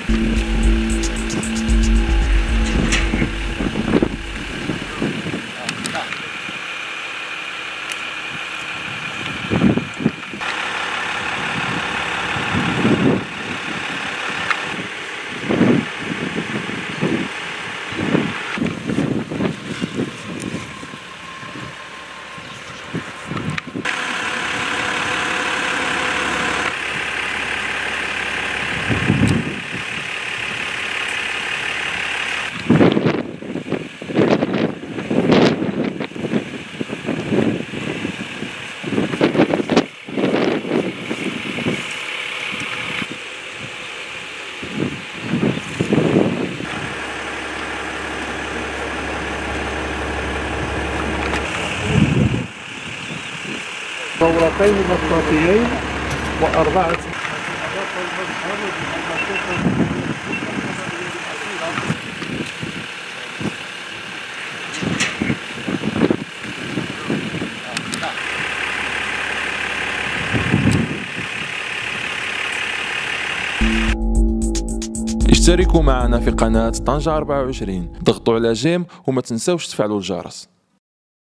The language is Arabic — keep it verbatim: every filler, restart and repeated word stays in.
دورتين مطاطيين وأربعة. اشتركوا معنا في قناة طنجة أربعة وعشرين، ضغطوا على جيم وما تنسوش تفعلوا الجرس.